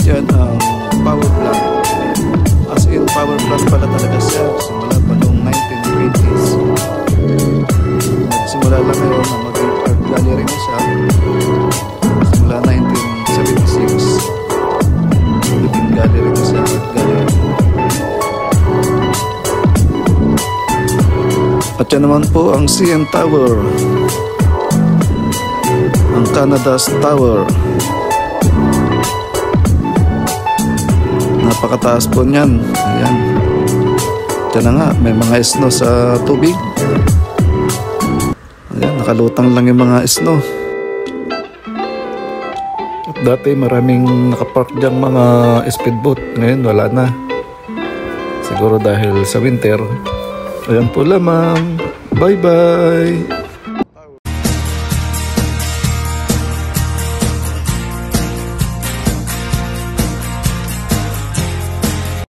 Yan ang power plant. As in, power plant pala talaga siya. Simula pa noong 1920s. Nagsimula lang ngayon na maging art gallery na siya. Simula 1976. Naging gallery na siya, art gallery. At yan naman po ang CN Tower, ang Canada's Tower. Napakataas po niyan. Ayan. Diyan na nga, may mga snow sa tubig. Ayan, nakalutang lang yung mga snow. At dati maraming nakapark diyang mga speedboat. Ngayon wala na. Siguro dahil sa winter. Ayan po lamang. Bye bye.